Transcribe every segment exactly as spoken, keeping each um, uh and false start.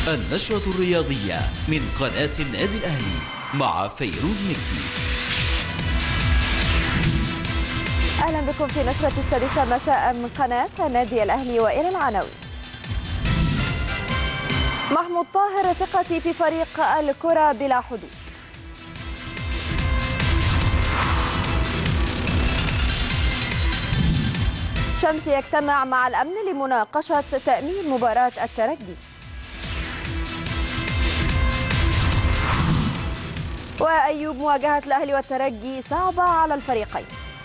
النشرة الرياضية من قناة النادي الأهلي مع فيروز مكي. أهلا بكم في نشرة السادسة مساء من قناة النادي الأهلي، وإلى العناوين. محمود طاهر: ثقتي في فريق الكرة بلا حدود. شمس يجتمع مع الأمن لمناقشة تأمين مباراة الترجي. وأيوب: مواجهة الأهلي والترجي صعبة على الفريقين.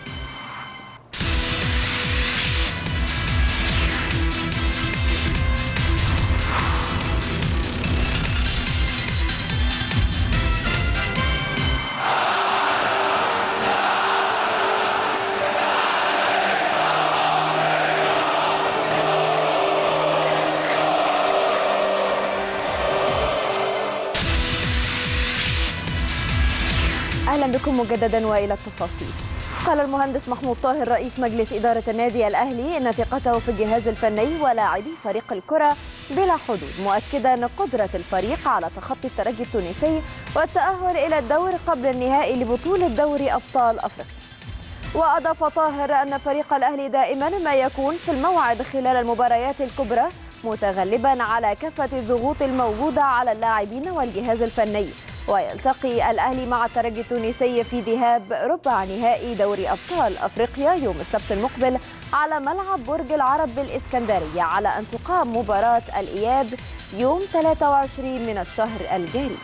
أهلا بكم مجددا وإلى التفاصيل. قال المهندس محمود طاهر رئيس مجلس إدارة النادي الأهلي إن ثقته في الجهاز الفني ولاعبي فريق الكرة بلا حدود، مؤكدا قدرة الفريق على تخطي الترجي التونسي والتأهل إلى الدور قبل النهائي لبطولة دوري أبطال أفريقيا. وأضاف طاهر أن فريق الأهلي دائما ما يكون في الموعد خلال المباريات الكبرى، متغلبا على كافة الضغوط الموجودة على اللاعبين والجهاز الفني. ويلتقي الأهلي مع الترجي التونسي في ذهاب ربع نهائي دوري أبطال أفريقيا يوم السبت المقبل على ملعب برج العرب بالإسكندرية، على أن تقام مباراة الإياب يوم ثلاثة وعشرين من الشهر الجاري.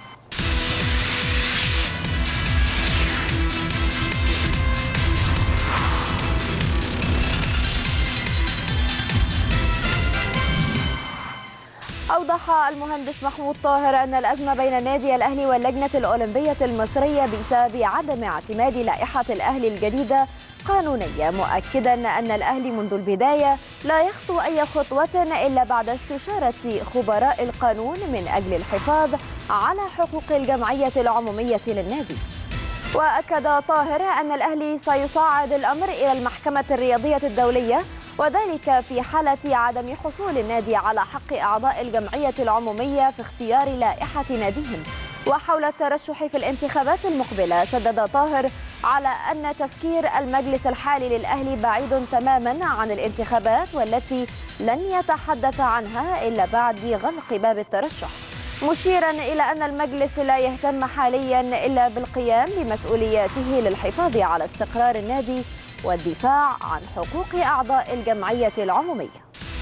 أوضح المهندس محمود طاهر أن الأزمة بين النادي الأهلي واللجنة الأولمبية المصرية بسبب عدم اعتماد لائحة الأهلي الجديدة قانونية، مؤكدا أن الأهلي منذ البداية لا يخطو أي خطوة إلا بعد استشارة خبراء القانون من أجل الحفاظ على حقوق الجمعية العمومية للنادي. وأكد طاهر أن الأهلي سيصعد الأمر إلى المحكمة الرياضية الدولية، وذلك في حالة عدم حصول النادي على حق أعضاء الجمعية العمومية في اختيار لائحة ناديهم. وحول الترشح في الانتخابات المقبلة، شدد طاهر على أن تفكير المجلس الحالي للأهلي بعيد تماما عن الانتخابات، والتي لن يتحدث عنها إلا بعد غلق باب الترشح، مشيرا إلى أن المجلس لا يهتم حاليا إلا بالقيام بمسؤولياته للحفاظ على استقرار النادي والدفاع عن حقوق أعضاء الجمعية العمومية.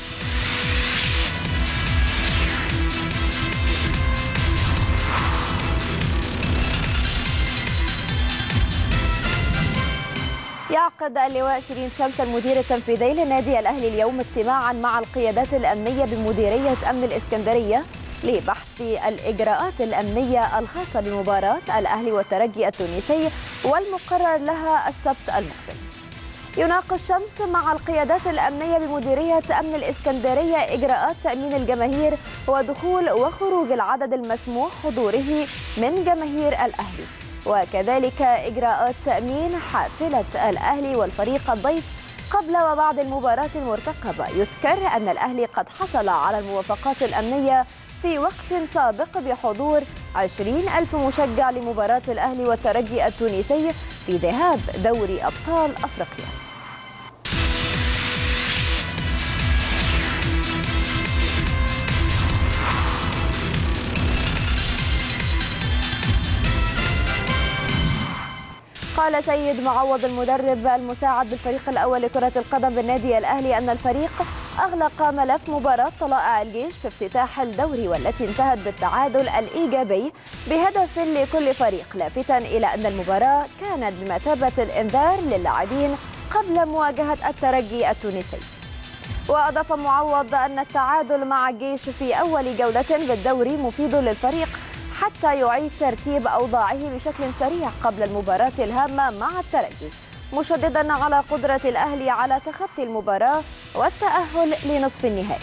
يعقد اللواء شيرين شمس المدير التنفيذي للنادي الأهلي اليوم اجتماعا مع القيادات الأمنية بمديرية أمن الإسكندرية لبحث الإجراءات الأمنية الخاصة بمباراة الأهلي والترجي التونسي والمقرر لها السبت المقبل. يناقش شمس مع القيادات الأمنية بمديرية أمن الإسكندرية إجراءات تأمين الجماهير ودخول وخروج العدد المسموح حضوره من جماهير الأهلي، وكذلك إجراءات تأمين حافلة الأهلي والفريق الضيف قبل وبعد المباراة المرتقبة. يذكر أن الأهلي قد حصل على الموافقات الأمنية في وقت سابق بحضور عشرين ألف مشجع لمباراة الأهلي والترجي التونسي في ذهاب دوري أبطال أفريقيا. قال سيد معوض المدرب المساعد بالفريق الأول لكرة القدم بالنادي الأهلي أن الفريق أغلق ملف مباراة طلائع الجيش في افتتاح الدوري، والتي انتهت بالتعادل الإيجابي بهدف لكل فريق، لافتا إلى أن المباراة كانت بمثابة الإنذار للاعبين قبل مواجهة الترجي التونسي. وأضاف معوض أن التعادل مع الجيش في أول جولة بالدوري مفيد للفريق حتى يعيد ترتيب أوضاعه بشكل سريع قبل المباراة الهامة مع الترجي، مشددا على قدرة الأهلي على تخطي المباراة والتأهل لنصف النهائي.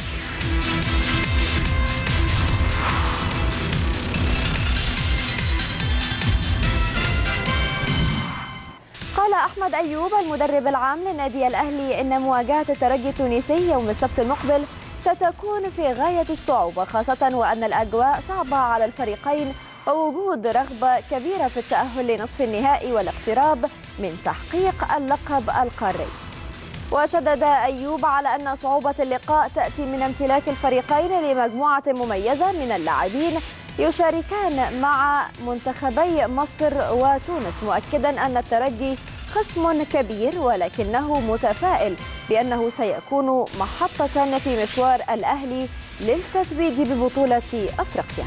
قال أحمد أيوب المدرب العام للنادي الأهلي إن مواجهة الترجي التونسي يوم السبت المقبل ستكون في غاية الصعوبة، خاصة وأن الأجواء صعبة على الفريقين ووجود رغبة كبيرة في التأهل لنصف النهائي والاقتراب من تحقيق اللقب القاري. وشدد أيوب على أن صعوبة اللقاء تأتي من امتلاك الفريقين لمجموعة مميزة من اللاعبين يشاركان مع منتخبي مصر وتونس، مؤكدا أن الترجي خصم كبير ولكنه متفائل بأنه سيكون محطة في مشوار الأهلي للتتويج ببطولة أفريقيا.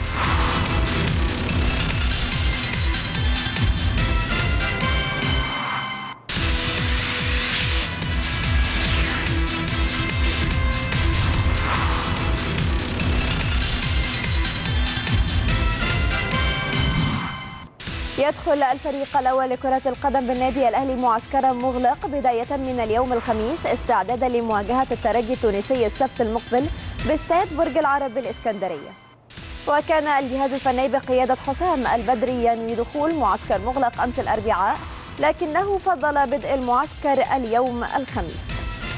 يدخل الفريق الأول لكرة القدم بالنادي الأهلي معسكرا مغلق بداية من اليوم الخميس استعدادا لمواجهة الترجي التونسي السبت المقبل باستاد برج العرب بالإسكندرية. وكان الجهاز الفني بقيادة حسام البدري ينوي دخول معسكر مغلق أمس الأربعاء، لكنه فضل بدء المعسكر اليوم الخميس.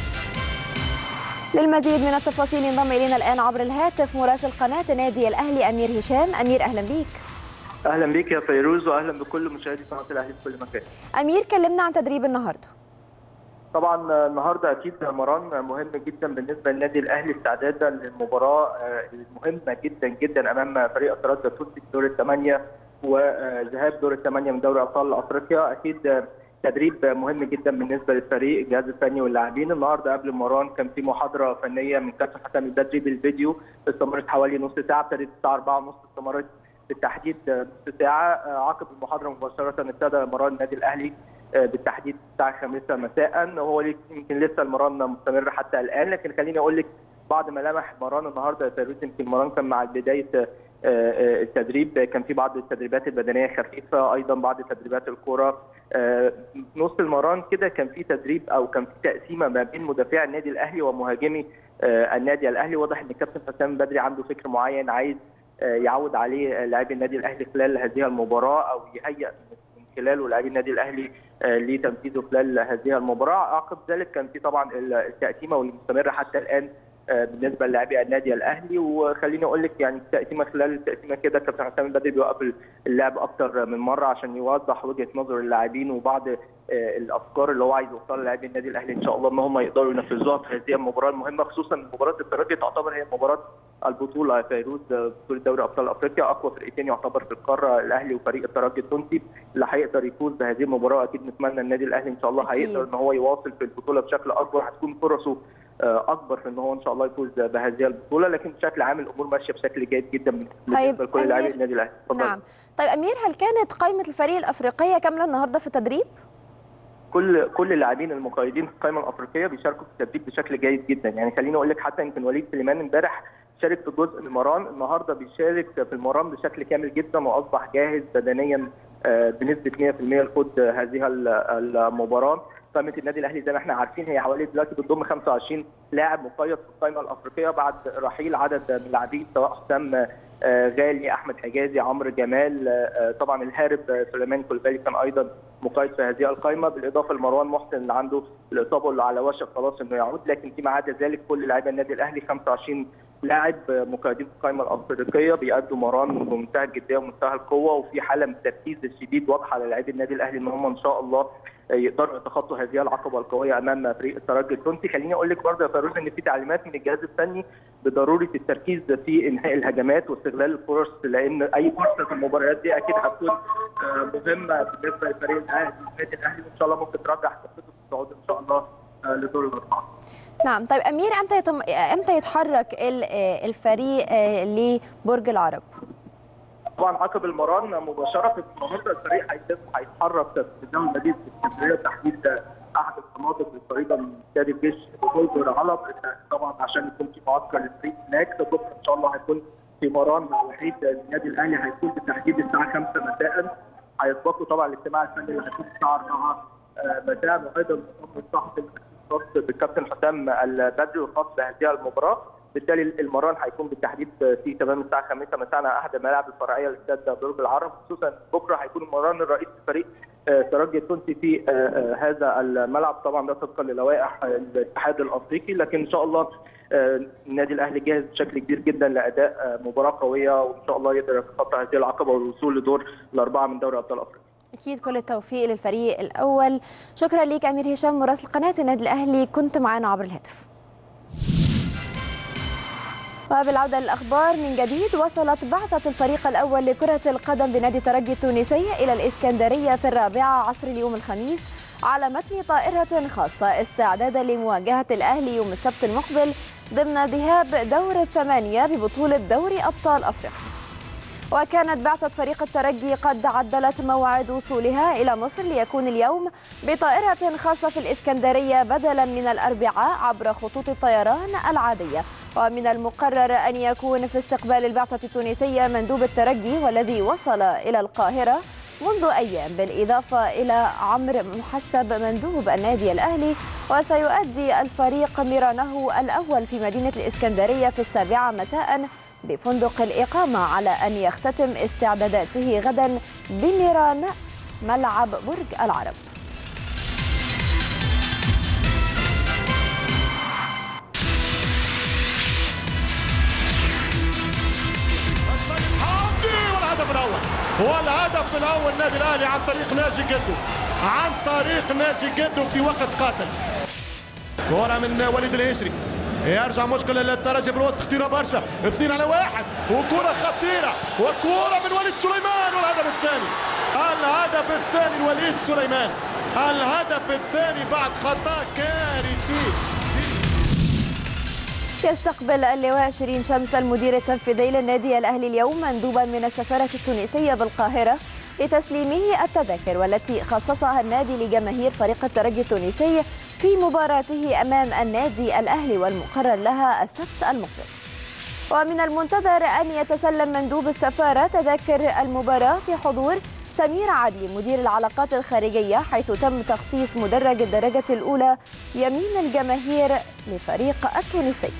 للمزيد من التفاصيل انضم إلينا الآن عبر الهاتف مراسل قناة نادي الأهلي أمير هشام. أمير، أهلا بيك. اهلا بيك يا فيروز واهلا بكل مشاهدي قناه الاهلي في كل مكان. امير، كلمنا عن تدريب النهارده. طبعا النهارده اكيد مران مهم جدا بالنسبه للنادي الاهلي استعدادا للمباراه المهمه جدا جدا امام فريق الترجي التونسي في دور الثمانيه وذهاب دور الثمانيه من دوري ابطال افريقيا. اكيد تدريب مهم جدا بالنسبه للفريق، الجهاز الفني واللاعبين. النهارده قبل المران كان في محاضره فنيه من كابتن حسام البدري بالفيديو، استمرت حوالي نص ساعه، ابتدت الساعه أربعة ونص، استمرت بالتحديد نص ساعه. عقب المحاضره مباشره ابتدى مران النادي الاهلي بالتحديد الساعه الخامسة مساء، وهو يمكن لسه المران مستمر حتى الان، لكن خليني اقول لك بعض ملامح مران النهارده يا فيروز. يمكن مران كان مع بدايه التدريب كان في بعض التدريبات البدنيه خفيفه، ايضا بعض تدريبات الكره. نص المران كده كان في تدريب او كان في تقسيمه ما بين مدافعي النادي الاهلي ومهاجمي النادي الاهلي. واضح ان الكابتن حسام بدري عنده فكر معين عايز يعود عليه لاعبي النادي الاهلي خلال هذه المباراه، او يهيئ من خلاله لاعبي النادي الاهلي لتنفيذه خلال هذه المباراه. عقب ذلك كان في طبعا التقسيمه واللي مستمره حتى الان بالنسبه للاعبي النادي الاهلي. وخليني اقول لك يعني التقسيمه خلال التقسيمه كده كابتن حسام البدري بيوقف اللعب اكثر من مره عشان يوضح وجهه نظر اللاعبين وبعض الافكار اللي هو عايز يوصلها للاعبي النادي الاهلي ان شاء الله ان هم يقدروا ينفذوها في هذه المباراه المهمه، خصوصا مباراه الترجي تعتبر هي مباراه البطوله يا فيروز، بطوله دوري ابطال افريقيا. اقوى فرقتين يعتبر في القاره الاهلي وفريق الترجي التونسي، اللي هيقدر يفوز بهذه المباراه اكيد نتمنى النادي الاهلي ان شاء الله هيقدر ان هو يواصل في البطوله بشكل اكبر، هتكون فرصه اكبر في ان هو ان شاء الله يفوز بهذه البطوله. لكن بشكل عام الامور ماشيه بشكل جيد جدا بالنسبه لكل لاعبي النادي الاهلي. نعم. طيب امير، هل كانت قائمه الفريق الافريقيه كامله النهارده في التدريب؟ كل كل اللاعبين المقيدين في القائمه الافريقيه بيشاركوا في التدريب بشكل جيد جدا. يعني خليني اقول لك حتى يمكن وليد سليمان امبارح شارك في جزء المران، النهارده بيشارك في المران بشكل كامل جدا واصبح جاهز بدنيا بنسبه مئة في المئة لخوض هذه المباراه. قائمه النادي الاهلي زي ما احنا عارفين هي حوالي دلوقتي بتضم خمسة وعشرين لاعب مقيد في القائمه الافريقيه بعد رحيل عدد من اللاعبين سواء حسام غالي، احمد حجازي، عمرو جمال، طبعا الهارب سليمان كولبالي كان ايضا مقيد في هذه القائمه، بالاضافه لمروان محسن اللي عنده الاصابه اللي على وشك خلاص انه يعود. لكن فيما عدا ذلك كل لاعبي النادي الاهلي خمسة وعشرين لاعب مقيدين في القائمه الافريقيه بيأدوا مران بمنتهى الجديه ومنتهى القوه، وفي حاله من التركيز الشديد واضحه على لاعبي النادي الاهلي ان هم ان شاء الله يقدروا يتخطوا هذه العقبه القويه امام فريق الترجي التونسي. خليني اقول لك برضه يا فيروز ان في تعليمات من الجهاز الفني بضروره التركيز في انهاء الهجمات واستغلال الفرص، لان اي فرصه في المباريات دي اكيد هتكون مهمه بالنسبه لفريق الاهلي والنادي الاهلي، وان شاء الله ممكن ترجع خطته في الصعود ان شاء الله لدور الاربعه. نعم. طيب امير، امتى يتم... امتى يتحرك الفريق لبرج العرب؟ طبعا عقب المران مباشره النهارده الفريق هيتحرك في الجو المدينه الاسكندريه تحديد احد المناطق القريبه من استاد الجيش برج العرب، طبعا عشان يكون في معسكر للفريق هناك. بكره ان شاء الله هيكون في مران وحيد النادي الاهلي هيكون بالتحديد الساعه خمسة مساء. هيسبقوا طبعا الاجتماع الفني اللي هيكون الساعه أربعة مساء، وايضا المؤتمر الصحفي الخاص بالكابتن حسام البدري الخاص بهذه المباراه. بالتالي المران هيكون بالتحديد في تمام الساعه خمسة مساء على احد الملاعب الفرعيه لاستاد برج العرب، خصوصا بكره هيكون المران الرئيسي لفريق الترجي التونسي في هذا الملعب. طبعا ده طبقا للوائح الاتحاد الافريقي، لكن ان شاء الله النادي الاهلي جاهز بشكل كبير جدا لاداء مباراه قويه، وان شاء الله يقدر يتخطى هذه العقبه والوصول لدور الاربعه من دوري ابطال افريقيا. اكيد كل التوفيق للفريق الاول. شكرا ليك امير هشام مراسل قناه النادي الاهلي، كنت معنا عبر الهاتف. وبالعودة للأخبار من جديد، وصلت بعثة الفريق الأول لكرة القدم بنادي الترجي التونسي إلى الإسكندرية في الرابعة عصر اليوم الخميس على متن طائرة خاصة استعدادا لمواجهة الأهلي يوم السبت المقبل ضمن ذهاب دور الثمانية ببطولة دوري أبطال أفريقيا. وكانت بعثة فريق الترجي قد عدلت موعد وصولها إلى مصر ليكون اليوم بطائرة خاصة في الإسكندرية بدلا من الأربعاء عبر خطوط الطيران العادية. ومن المقرر أن يكون في استقبال البعثة التونسية مندوب الترجي والذي وصل إلى القاهرة منذ أيام، بالإضافة إلى عمرو محسب مندوب النادي الأهلي. وسيؤدي الفريق ميرانه الأول في مدينة الإسكندرية في السابعة مساء بفندق الإقامة، على أن يختتم استعداداته غدا بميران ملعب برج العرب. والهدف الأول والهدف الأول النادي الأهلي عن طريق ناجي قدو، عن طريق ناجي قدو في وقت قاتل. كرة من وليد الهشري، يرجع مشكل للترجي في الوسط، خطيره برشا، اثنين على واحد وكره خطيره وكره من وليد سليمان. والهدف الثاني، الهدف الثاني لوليد سليمان، الهدف الثاني بعد خطا كارثي. يستقبل اللواء شيرين شمس المدير التنفيذي للنادي الأهلي اليوم مندوبا من السفارة التونسية بالقاهرة لتسليمه التذاكر والتي خصصها النادي لجماهير فريق الترجي التونسي في مباراته أمام النادي الأهلي والمقرر لها السبت المقبل. ومن المنتظر أن يتسلم مندوب السفارة تذاكر المباراة في حضور سمير عدلي مدير العلاقات الخارجية، حيث تم تخصيص مدرج الدرجة الأولى يمين الجماهير لفريق التونسي.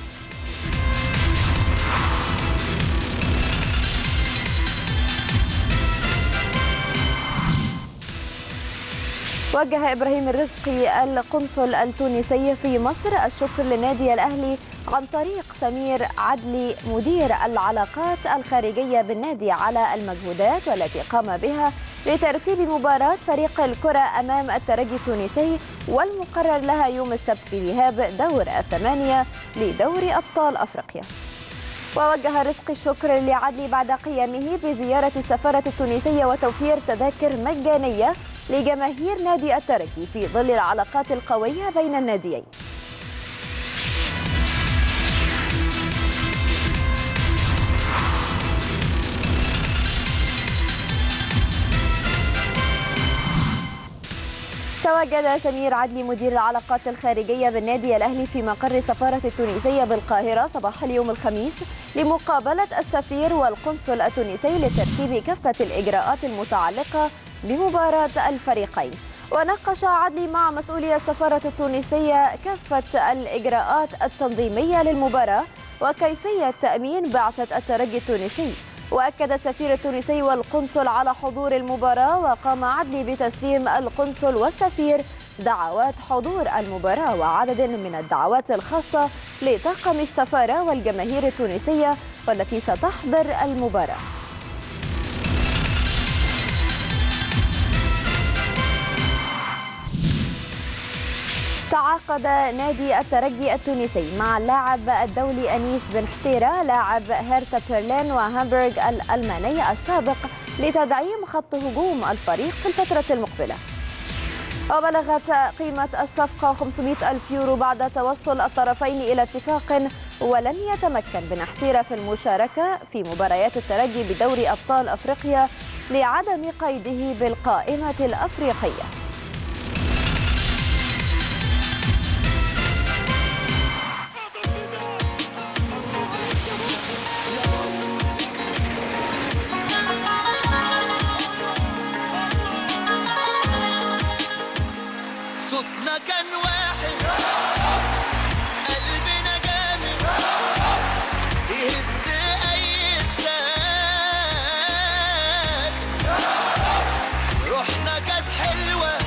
وجه إبراهيم الرزقي القنصل التونسي في مصر الشكر للنادي الأهلي عن طريق سمير عدلي مدير العلاقات الخارجية بالنادي على المجهودات والتي قام بها لترتيب مباراة فريق الكرة أمام الترجي التونسي والمقرر لها يوم السبت في ذهاب دور الثمانية لدوري أبطال أفريقيا. ووجه رزقي الشكر لعدلي بعد قيامه بزيارة السفارة التونسية وتوفير تذاكر مجانية لجماهير نادي الترجي في ظل العلاقات القوية بين الناديين. تواجد سمير عدلي مدير العلاقات الخارجية بالنادي الأهلي في مقر السفارة التونسية بالقاهرة صباح اليوم الخميس لمقابلة السفير والقنصل التونسي لترتيب كافة الإجراءات المتعلقة بمباراة الفريقين. وناقش عدلي مع مسؤولي السفارة التونسية كافة الإجراءات التنظيمية للمباراة وكيفية تأمين بعثة الترجي التونسي. وأكد السفير التونسي والقنصل على حضور المباراة، وقام عدلي بتسليم القنصل والسفير دعوات حضور المباراة وعدد من الدعوات الخاصة لطاقم السفارة والجماهير التونسية والتي ستحضر المباراة. تعاقد نادي الترجي التونسي مع اللاعب الدولي أنيس بن حتيرة لاعب هيرتا برلين وهامبورغ الألماني السابق لتدعيم خط هجوم الفريق في الفترة المقبلة. وبلغت قيمة الصفقة خمسمائة ألف يورو بعد توصل الطرفين إلى اتفاق، ولن يتمكن بن حتيرة في المشاركة في مباريات الترجي بدوري أبطال أفريقيا لعدم قيده بالقائمة الأفريقية. صوتنا كان واحد، قلبنا جامد يهز أي استاد، روحنا كانت حلوة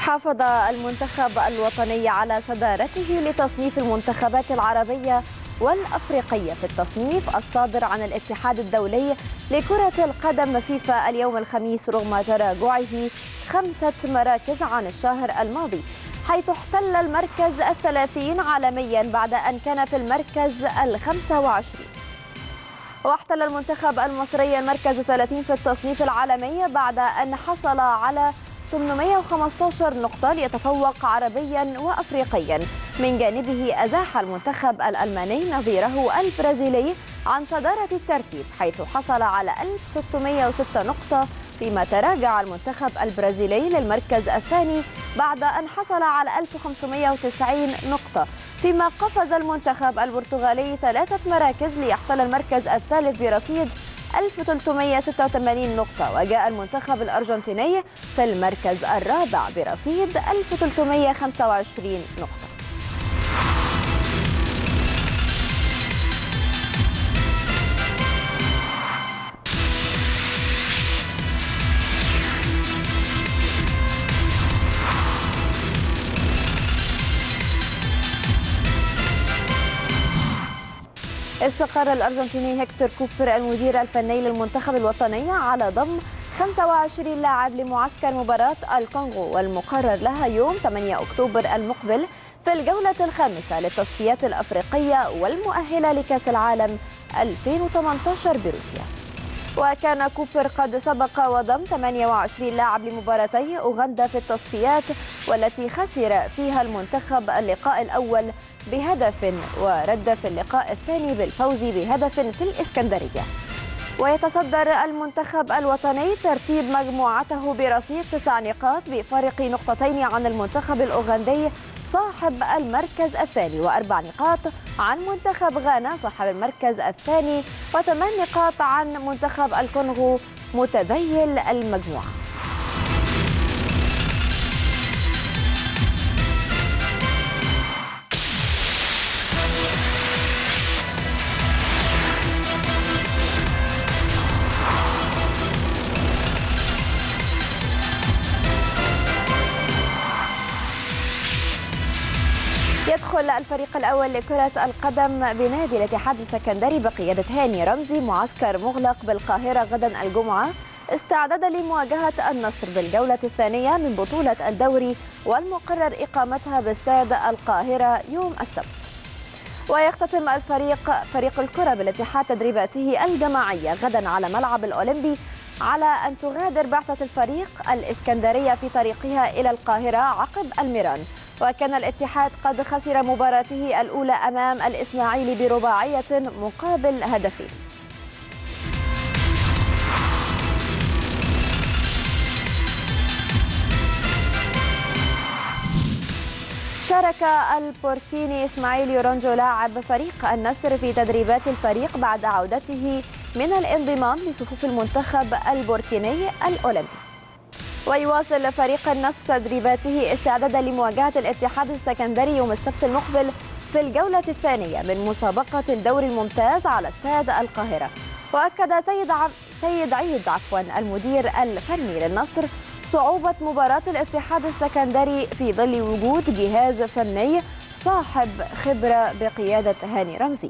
حافظ المنتخب الوطني على صدارته لتصنيف المنتخبات العربية والأفريقية في التصنيف الصادر عن الاتحاد الدولي لكرة القدم فيفا اليوم الخميس، رغم تراجعه خمسة مراكز عن الشهر الماضي، حيث احتل المركز الثلاثين عالميا بعد أن كان في المركز الخمسة وعشرين. واحتل المنتخب المصري المركز الثلاثين في التصنيف العالمي بعد أن حصل على ثمانمائة وخمسة عشر نقطة ليتفوق عربيا وأفريقيا. من جانبه أزاح المنتخب الألماني نظيره البرازيلي عن صدارة الترتيب، حيث حصل على ألف وستمائة وستة نقطة، فيما تراجع المنتخب البرازيلي للمركز الثاني بعد أن حصل على ألف وخمسمائة وتسعين نقطة، فيما قفز المنتخب البرتغالي ثلاثة مراكز ليحتل المركز الثالث برصيد ألف وثلاثمائة وستة وثمانين نقطة. وجاء المنتخب الأرجنتيني في المركز الرابع برصيد ألف وثلاثمائة وخمسة وعشرين نقطة. استقر الأرجنتيني هيكتور كوبر المدير الفني للمنتخب الوطني على ضم خمسة وعشرين لاعب لمعسكر مباراة الكونغو، والمقرر لها يوم ثمانية أكتوبر المقبل في الجولة الخامسة للتصفيات الأفريقية والمؤهلة لكأس العالم ألفين وثمانية عشر بروسيا. وكان كوبر قد سبق وضم ثمانية وعشرين لاعب لمباراتي أوغندا في التصفيات، والتي خسر فيها المنتخب اللقاء الأول بهدف ورد في اللقاء الثاني بالفوز بهدف في الإسكندرية. ويتصدر المنتخب الوطني ترتيب مجموعته برصيد تسع نقاط بفارق نقطتين عن المنتخب الأوغندي صاحب المركز الثاني، وأربع نقاط عن منتخب غانا صاحب المركز الثاني، وثمان نقاط عن منتخب الكونغو متذيل المجموعة. يدخل الفريق الأول لكرة القدم بنادي الاتحاد السكندري بقيادة هاني رمزي معسكر مغلق بالقاهرة غدا الجمعة، استعدادا لمواجهة النصر بالجولة الثانية من بطولة الدوري، والمقرر إقامتها باستاد القاهرة يوم السبت. ويختتم الفريق فريق الكرة بالاتحاد تدريباته الجماعية غدا على ملعب الأولمبي، على أن تغادر بعثة الفريق الإسكندرية في طريقها إلى القاهرة عقب الميران. وكان الاتحاد قد خسر مباراته الأولى أمام الإسماعيلي برباعية مقابل هدفين. شارك البوركيني إسماعيل يورونجو لاعب فريق النصر في تدريبات الفريق بعد عودته من الانضمام لصفوف المنتخب البوركيني الأولمبي. ويواصل فريق النصر تدريباته استعدادا لمواجهة الاتحاد السكندري يوم السبت المقبل في الجولة الثانية من مسابقة الدوري الممتاز على استاد القاهرة. وأكد سيد عب... سيد عيد عفوا المدير الفني للنصر صعوبة مباراة الاتحاد السكندري في ظل وجود جهاز فني صاحب خبرة بقيادة هاني رمزي.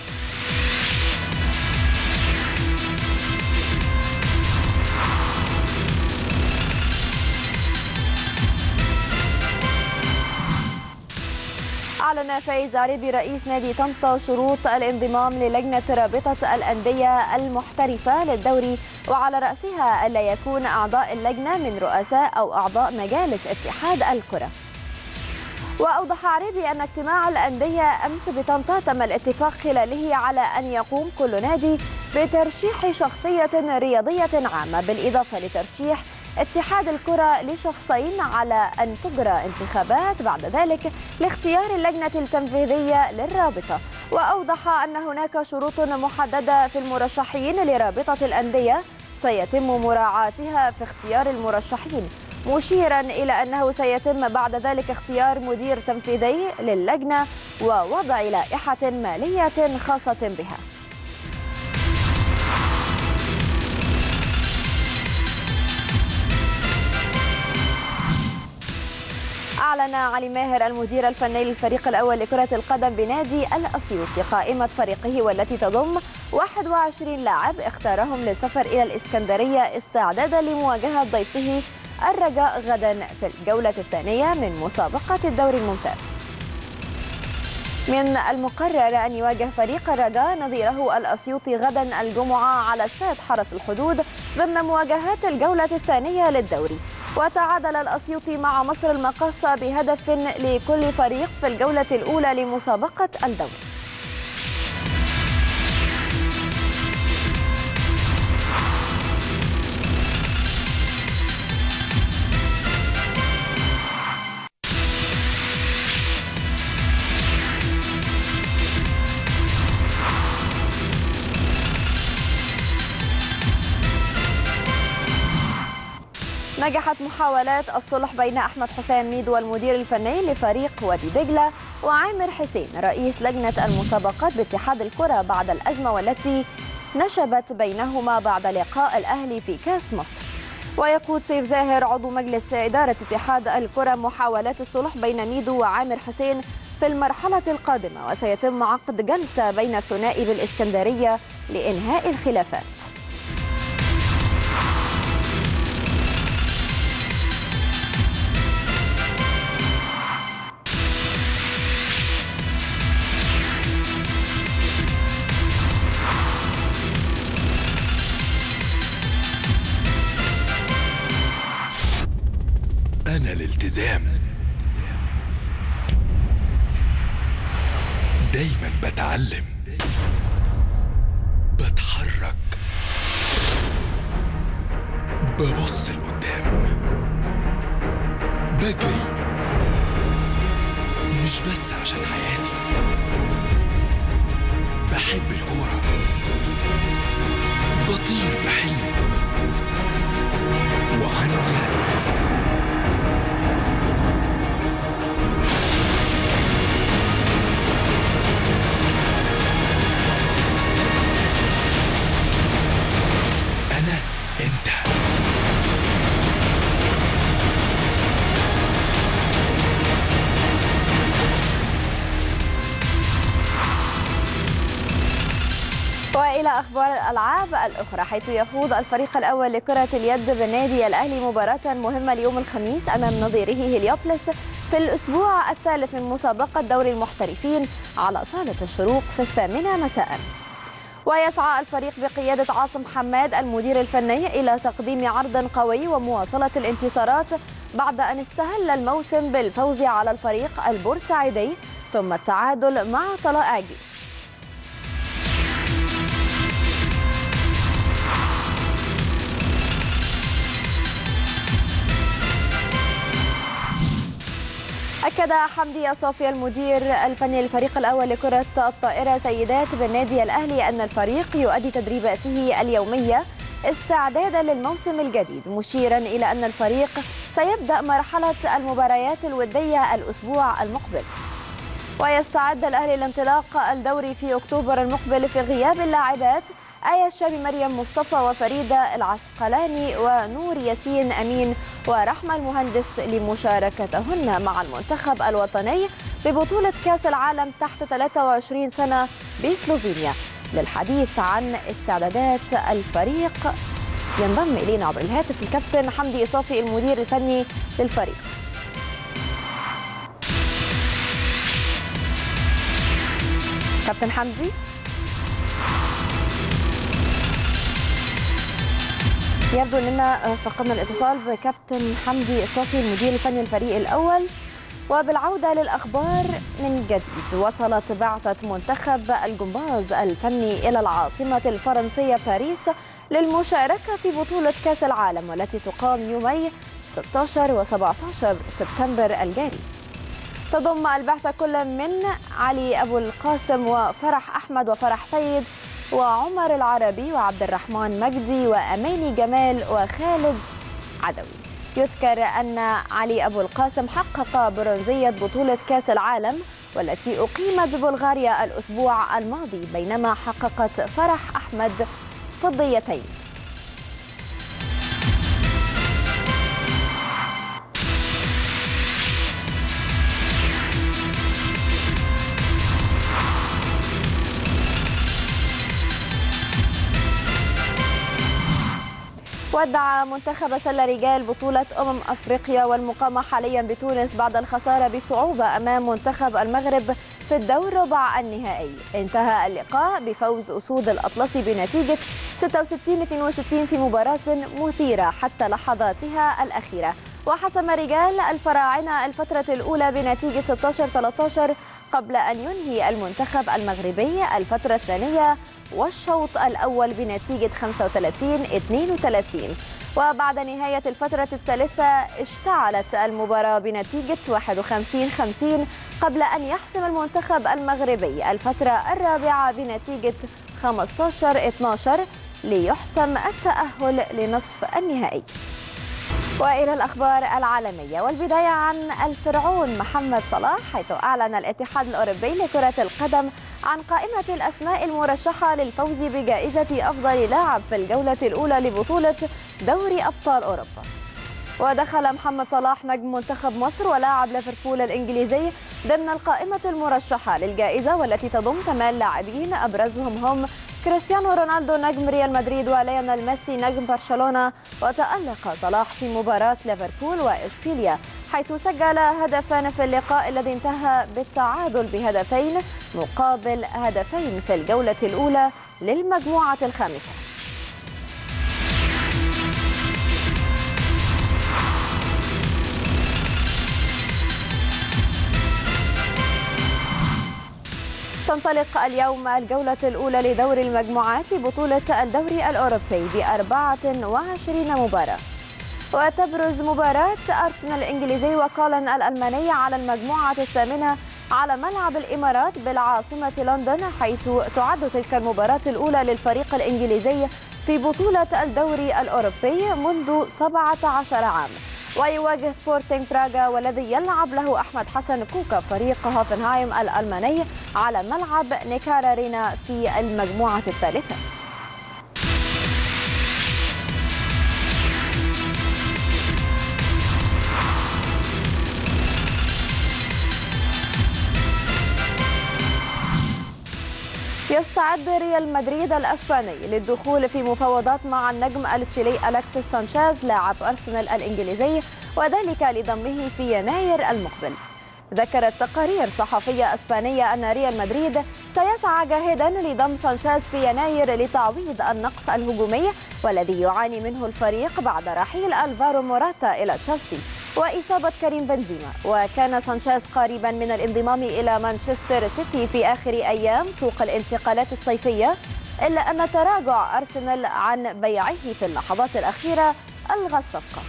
أعلن فايز عريبي رئيس نادي طنطا شروط الانضمام للجنة رابطة الأندية المحترفة للدوري، وعلى رأسها ألا يكون أعضاء اللجنة من رؤساء أو أعضاء مجالس اتحاد الكرة. وأوضح عريبي أن اجتماع الأندية أمس بطنطا تم الاتفاق خلاله على أن يقوم كل نادي بترشيح شخصية رياضية عامة، بالإضافة لترشيح اتحاد الكرة لشخصين، على أن تجرى انتخابات بعد ذلك لاختيار اللجنة التنفيذية للرابطة. وأوضح أن هناك شروط محددة في المرشحين لرابطة الأندية سيتم مراعاتها في اختيار المرشحين، مشيرا إلى أنه سيتم بعد ذلك اختيار مدير تنفيذي للجنة ووضع لائحة مالية خاصة بها. أعلن علي ماهر المدير الفني للفريق الأول لكرة القدم بنادي الأسيوطي قائمة فريقه والتي تضم واحد وعشرين لاعب اختارهم للسفر إلى الإسكندرية استعدادا لمواجهة ضيفه الرجاء غدا في الجولة الثانية من مسابقة الدوري الممتاز. من المقرر أن يواجه فريق الرجاء نظيره الأسيوطي غدا الجمعة على استاد حرس الحدود ضمن مواجهات الجولة الثانية للدوري. وتعادل الأسيوطي مع مصر المقاصة بهدف لكل فريق في الجولة الأولى لمسابقة الدوري. نجحت محاولات الصلح بين أحمد حسام ميدو والمدير الفني لفريق وادي دجلة وعامر حسين رئيس لجنة المسابقات باتحاد الكرة بعد الأزمة والتي نشبت بينهما بعد لقاء الأهلي في كأس مصر. ويقود سيف زاهر عضو مجلس إدارة اتحاد الكرة محاولات الصلح بين ميدو وعامر حسين في المرحلة القادمة، وسيتم عقد جلسة بين الثنائي بالإسكندرية لإنهاء الخلافات. أنا الالتزام، دايما بتعلم، بتحرك، ببص لقدام، بجري، مش بس عشان حياتي، بحب الكورة، بطير بحلمي، وعندي هدف. أنا أنت. وإلى أخبار الألعاب الأخرى، حيث يخوض الفريق الأول لكرة اليد بالنادي الأهلي مباراة مهمة اليوم الخميس أمام نظيره هليوبلس في الأسبوع الثالث من مسابقة دوري المحترفين على صالة الشروق في الثامنة مساء. ويسعى الفريق بقيادة عاصم حماد المدير الفني إلى تقديم عرض قوي ومواصلة الانتصارات بعد أن استهل الموسم بالفوز على الفريق البورسعيدي ثم التعادل مع طلائع الجيش. أكد حمدي صافي المدير الفني للفريق الأول لكرة الطائرة سيدات بالنادي الأهلي أن الفريق يؤدي تدريباته اليومية استعدادا للموسم الجديد، مشيرا إلى أن الفريق سيبدأ مرحلة المباريات الودية الأسبوع المقبل. ويستعد الأهلي لانطلاق الدوري في أكتوبر المقبل في غياب اللاعبات آية الشابي، مريم مصطفى، وفريدة العسقلاني، ونور ياسين أمين، ورحمة المهندس لمشاركتهن مع المنتخب الوطني ببطولة كأس العالم تحت ثلاثة وعشرين سنة بسلوفينيا. للحديث عن استعدادات الفريق ينضم إلينا عبر الهاتف الكابتن حمدي صافي المدير الفني للفريق. كابتن حمدي، يبدو أننا فقدنا الاتصال بكابتن حمدي صافي المدير الفني للفريق الأول. وبالعودة للأخبار من جديد، وصلت بعثة منتخب الجمباز الفني إلى العاصمة الفرنسية باريس للمشاركة في بطولة كأس العالم والتي تقام يومي ستة عشر و سبعة عشر سبتمبر الجاري. تضم البعثة كل من علي أبو القاسم وفرح أحمد وفرح سيد وعمر العربي وعبد الرحمن مجدي وأماني جمال وخالد عدوي. يذكر أن علي أبو القاسم حقق برونزية بطولة كأس العالم والتي أقيمت ببلغاريا الأسبوع الماضي، بينما حققت فرح أحمد فضيتين. ودع منتخب سلة رجال بطولة أمم أفريقيا والمقامة حاليا بتونس بعد الخسارة بصعوبة أمام منتخب المغرب في الدور ربع النهائي. انتهى اللقاء بفوز أسود الأطلسي بنتيجة ستة وستين اثنين وستين في مباراة مثيرة حتى لحظاتها الأخيرة. وحسم رجال الفراعنة الفترة الأولى بنتيجة ستة عشر ثلاثة عشر قبل أن ينهي المنتخب المغربي الفترة الثانية والشوط الأول بنتيجة خمسة وثلاثين اثنين وثلاثين. وبعد نهاية الفترة الثالثة اشتعلت المباراة بنتيجة واحد وخمسين خمسين قبل أن يحسم المنتخب المغربي الفترة الرابعة بنتيجة خمسة عشر اثني عشر ليحسم التأهل لنصف النهائي. وإلى الأخبار العالمية، والبداية عن الفرعون محمد صلاح، حيث أعلن الاتحاد الأوروبي لكرة القدم عن قائمة الأسماء المرشحة للفوز بجائزة أفضل لاعب في الجولة الأولى لبطولة دوري أبطال أوروبا. ودخل محمد صلاح نجم منتخب مصر ولاعب ليفربول الإنجليزي ضمن القائمة المرشحة للجائزة، والتي تضم ثمان لاعبين أبرزهم هم كريستيانو رونالدو نجم ريال مدريد وليونيل ميسي نجم برشلونة. وتألق صلاح في مباراة ليفربول وإشبيليا حيث سجل هدفا في اللقاء الذي انتهى بالتعادل بهدفين مقابل هدفين في الجولة الأولى للمجموعة الخامسة. تنطلق اليوم الجولة الأولى لدور المجموعات لبطولة الدوري الأوروبي بأربعة وعشرين مباراة. وتبرز مباراة أرسنال الإنجليزي وكولن الألماني على المجموعة الثامنة على ملعب الإمارات بالعاصمة لندن، حيث تعد تلك المباراة الأولى للفريق الإنجليزي في بطولة الدوري الأوروبي منذ سبعة عشر عام. ويواجه سبورتينغ براغا والذي يلعب له أحمد حسن كوكا فريق هوفنهايم الألماني على ملعب نيكار أرينا في المجموعة الثالثة. يستعد ريال مدريد الأسباني للدخول في مفاوضات مع النجم التشيلي أليكسيس سانشيز لاعب أرسنال الإنجليزي، وذلك لضمه في يناير المقبل. ذكرت تقارير صحفية أسبانية أن ريال مدريد سيسعى جاهدا لضم سانشيز في يناير لتعويض النقص الهجومي والذي يعاني منه الفريق بعد رحيل ألفارو موراتا إلى تشيلسي وإصابة كريم بنزيما. وكان سانشيز قريبا من الانضمام إلى مانشستر سيتي في آخر أيام سوق الانتقالات الصيفية، إلا أن تراجع أرسنال عن بيعه في اللحظات الأخيرة ألغى الصفقة.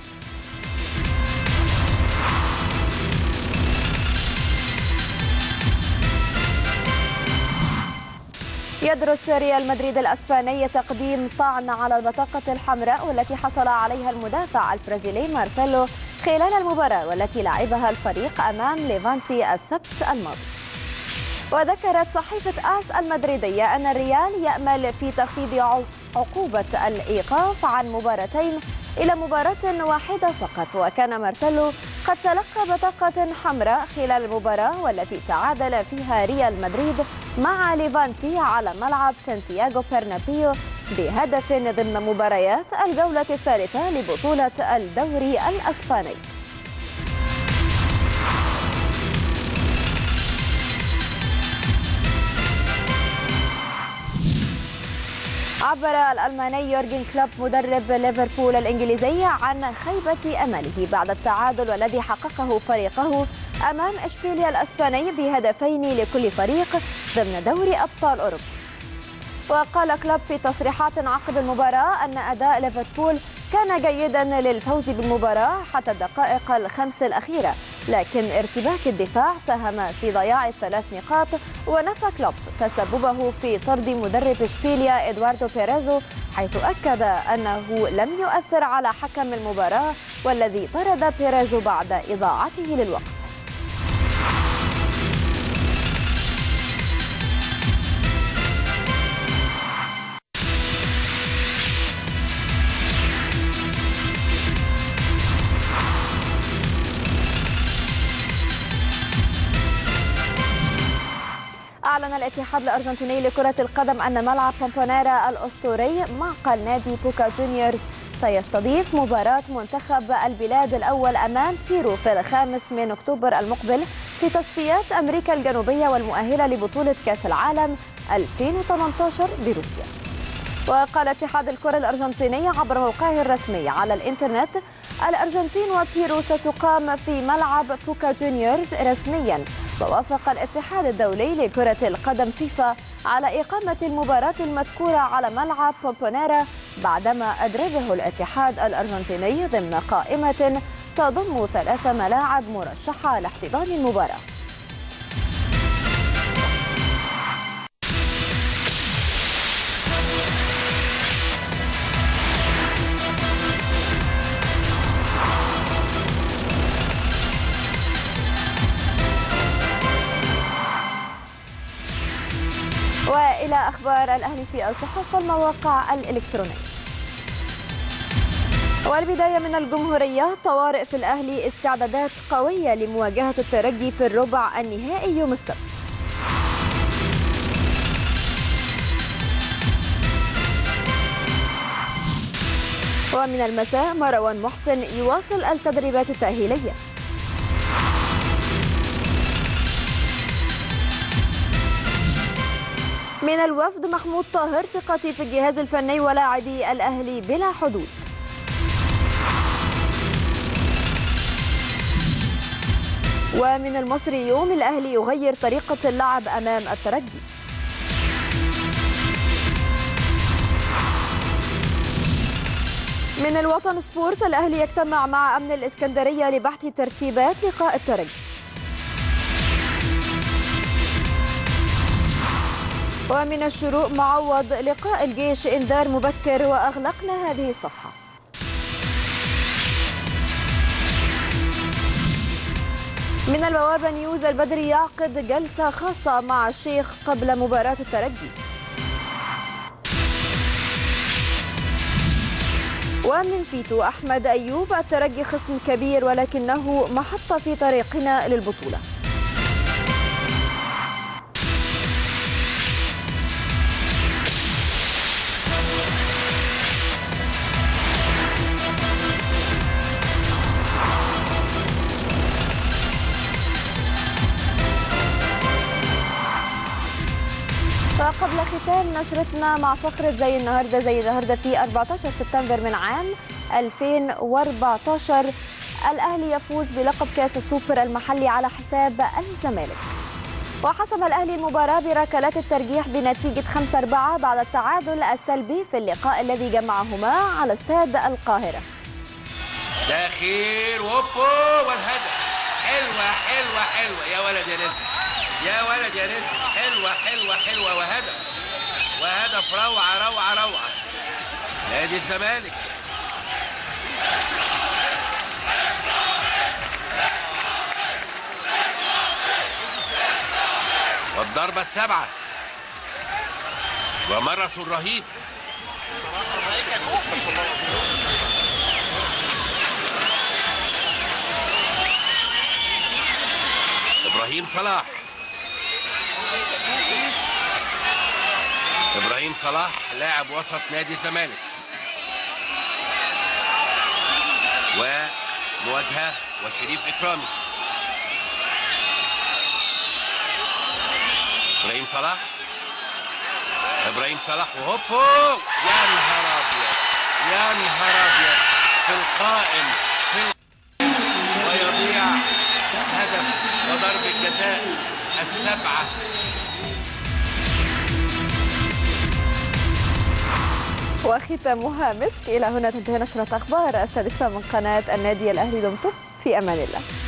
يدرس ريال مدريد الأسباني تقديم طعن على البطاقة الحمراء والتي حصل عليها المدافع البرازيلي مارسيلو خلال المباراة والتي لعبها الفريق أمام ليفانتي السبت الماضي. وذكرت صحيفة آس المدريدية أن الريال يأمل في تخفيض عقوبة الإيقاف عن مباراتين إلى مباراة واحدة فقط. وكان مارسيلو قد تلقى بطاقة حمراء خلال المباراة والتي تعادل فيها ريال مدريد مع ليفانتي على ملعب سانتياغو برنابيو بهدف ضمن مباريات الجولة الثالثة لبطولة الدوري الأسباني. عبر الألماني يورجن كلوب مدرب ليفربول الإنجليزي عن خيبة أمله بعد التعادل الذي حققه فريقه أمام إشبيليا الأسباني بهدفين لكل فريق ضمن دوري أبطال أوروبا. وقال كلوب في تصريحات عقب المباراة أن أداء ليفربول كان جيدا للفوز بالمباراة حتى الدقائق الخمس الأخيرة، لكن ارتباك الدفاع ساهم في ضياع الثلاث نقاط. ونفى كلوب تسببه في طرد مدرب إشبيليا إدواردو بيريزو، حيث أكد أنه لم يؤثر على حكم المباراة والذي طرد بيريزو بعد إضاعته للوقت. أعلن الاتحاد الأرجنتيني لكرة القدم أن ملعب بومبونيرا الأسطوري معقل نادي بوكا جونيورز سيستضيف مباراة منتخب البلاد الأول أمام بيرو في الخامس من أكتوبر المقبل في تصفيات أمريكا الجنوبية والمؤهلة لبطولة كأس العالم ألفين وثمانية عشر بروسيا. وقال اتحاد الكرة الأرجنتيني عبر موقعه الرسمي على الإنترنت: الأرجنتين وبيرو ستقام في ملعب بوكا جونيورز رسميا. ووافق الاتحاد الدولي لكرة القدم فيفا على إقامة المباراة المذكورة على ملعب بومبونيرا بعدما أدرجه الاتحاد الأرجنتيني ضمن قائمة تضم ثلاث ملاعب مرشحة لاحتضان المباراة. وإلى أخبار الأهلي في الصحف والمواقع الإلكترونية. والبداية من الجمهورية: طوارئ في الأهلي، استعدادات قوية لمواجهة الترجي في الربع النهائي يوم السبت. ومن المساء: مروان محسن يواصل التدريبات التأهيلية. من الوفد: محمود طاهر، ثقتي في الجهاز الفني ولاعبي الأهلي بلا حدود. ومن المصري اليوم: الأهلي يغير طريقة اللعب أمام الترجي. من الوطن سبورت: الأهلي يجتمع مع أمن الإسكندرية لبحث ترتيبات لقاء الترجي. ومن الشروق: معوض، لقاء الجيش إنذار مبكر وأغلقنا هذه الصفحة. من البوابة نيوز: البدري يعقد جلسة خاصة مع الشيخ قبل مباراة الترجي. ومن فيتو: أحمد أيوب، الترجي خصم كبير ولكنه محطة في طريقنا للبطولة. وقبل ختام نشرتنا مع فقرة زي النهاردة زي النهاردة في أربعة عشر سبتمبر من عام ألفين وأربعة عشر، الأهلي يفوز بلقب كأس السوبر المحلي على حساب الزمالك. وحسم الأهلي المباراة بركلات الترجيح بنتيجة خمسة أربعة بعد التعادل السلبي في اللقاء الذي جمعهما على استاد القاهرة. داخل ووبو والهدف. حلوة حلوة حلوة يا ولد يا نزل، يا ولد يا نزل، حلوة حلوة حلوة وهدف وهدف روعة روعة روعة نادي الزمالك. والضربة السبعة ومرس الرهيب. إبراهيم صلاح، إبراهيم صلاح لاعب وسط نادي الزمالك. ومواجهة وشريف إكرامي. إبراهيم صلاح، إبراهيم صلاح وهوبو، يا نهار أبيض يا نهار أبيض في القائم في ال... ويضيع هدف وضربة جزاء السبعة. وختامها مسك. إلى هنا تنتهي نشرة أخبار السادسة من قناة النادي الأهلي. دمتم في أمان الله.